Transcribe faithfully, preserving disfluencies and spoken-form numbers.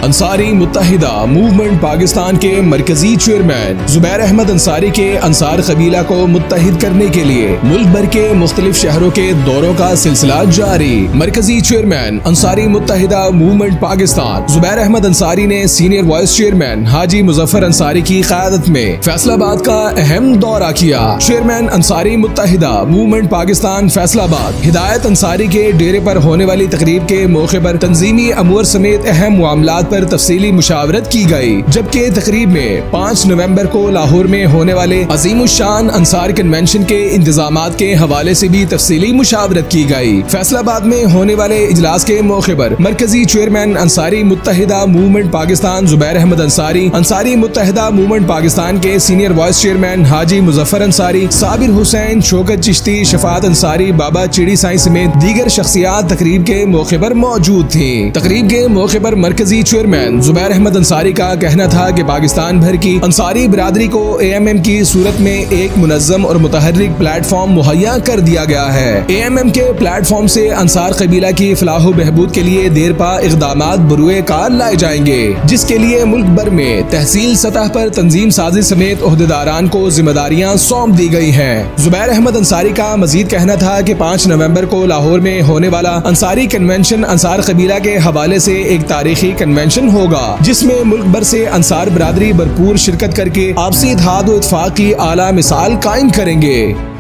Ansari Muttahida movement Pakistan के मरकजी chairman Zubair Ahmed Ansari के अंसार कबीला को मुत्तहिद करने के लिए मुल्क भर के मुख्तलिफ शहरों के दौरों का सिलसिला जारी। मरकजी चेयरमैन अंसारी मुत्तहिदा मूवमेंट पाकिस्तान जुबैर अहमद अंसारी ने senior vice chairman Haji Muzaffar Ansari की क़यादत में फैसलाबाद का अहम दौरा किया। चेयरमैन अंसारी मुत्तहिदा मूवमेंट पाकिस्तान फैसलाबाद हिदायत अंसारी के डेरे पर होने वाली तकरीब के मौके पर तंजीमी अमूर समेत अहम मामलात पर तफसीली मुशावरत की गई, जबकि तकरीब में पाँच नवंबर को लाहौर में होने वाले अजीमुशान अंसार कन्वेंशन के इंतजामात के हवाले से भी तफसीली मुशावरत की गई। फैसलाबाद में होने वाले इजलास के मौके पर मरकजी chairman Ansari Muttahida movement Pakistan Zubair Ahmed Ansari, Ansari Muttahida movement Pakistan के senior vice chairman Haji Muzaffar Ansari, Sabir Hussain, Shaukat Chishti, Shafaat Ansari, Baba Chiri Sai समेत दीगर शख्सियात तकरीब के मौके पर मौजूद थी। तकरीब के मौके पर मरकजी चेयरमैन जुबैर अहमद अंसारी का कहना था कि पाकिस्तान भर की अंसारी बिरादरी को ए एम एम की सूरत में एक मुनज़्ज़म और मुतहर्रिक प्लेटफॉर्म मुहैया कर दिया गया है। ए एम एम के प्लेटफॉर्म से अंसार कबीला की फलाह बहबूद के लिए देरपा इक़दामात बरूए कार लाए जाएंगे, जिसके लिए मुल्क भर में तहसील सतह पर तंजीम साजी समेत ओहदेदारान को जिम्मेदारियां सौंप दी गई हैं। जुबैर अहमद अंसारी का मजीद कहना था कि पाँच नवंबर को लाहौर में होने वाला अंसारी कन्वेंशन अंसार कबीला के हवाले से एक तारीखी कन्वेंशन होगा, जिसमें मुल्क भर से अंसार बिरादरी भरपूर शिरकत करके आपसी इत्तेहाद और इत्तेफाक की आला मिसाल कायम करेंगे।